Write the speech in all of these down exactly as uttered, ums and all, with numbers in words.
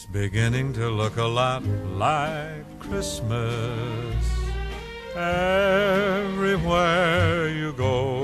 beginning to look a lot like Christmas everywhere you go.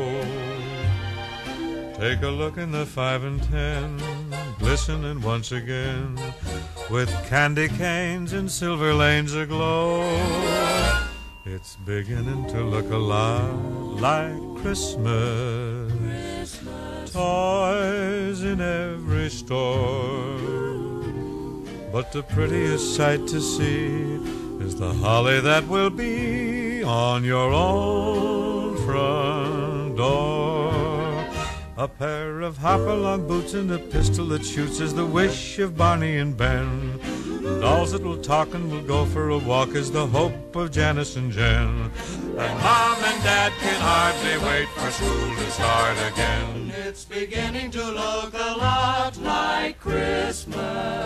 Take a look in the five and ten, glistening once again, with candy canes and silver lanes aglow. It's beginning to look a lot like Christmas, Christmas. Toys in every store. But the prettiest sight to see is the holly that will be on your own front door. A pair of hop-along boots and a pistol that shoots is the wish of Barney and Ben. Dolls that will talk and will go for a walk is the hope of Janice and Jen. And Mom and Dad can hardly wait for school to start again. It's beginning to look a lot like Christmas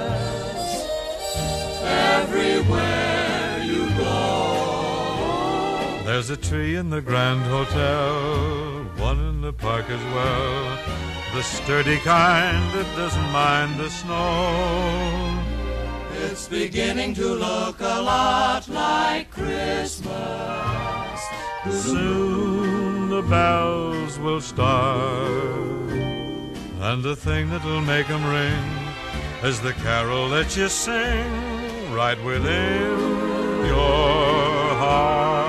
everywhere you go. There's a tree in the Grand Hotel, one in the park as well, the sturdy kind that doesn't mind the snow. It's beginning to look a lot like Christmas. Soon the bells will start, and the thing that'll make them ring is the carol that you sing right within your heart.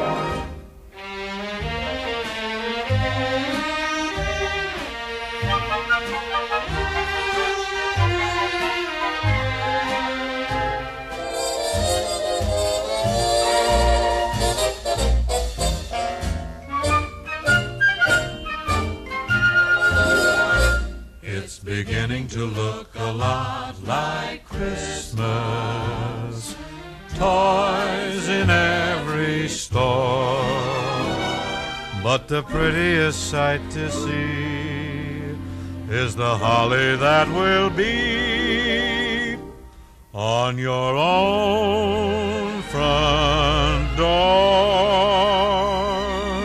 It's beginning to look a lot like Christmas, toys in every store. But the prettiest sight to see is the holly that will be on your own front door.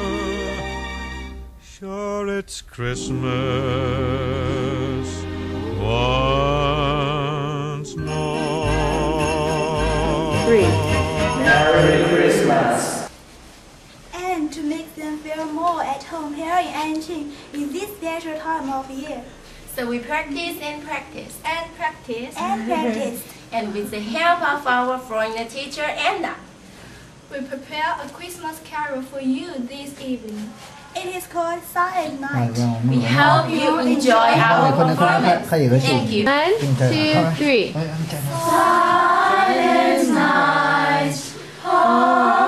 Sure, it's Christmas once more. Three. Merry Christmas. And to make them feel more at home here in Anqing in this special time of year. So we practice and practice And practice. And practice. and with the help of our foreigner teacher Anna, We prepare a Christmas carol for you this evening. It is called Silent Night. we hope you enjoy our performance. Thank you. One, two, three. Silent night.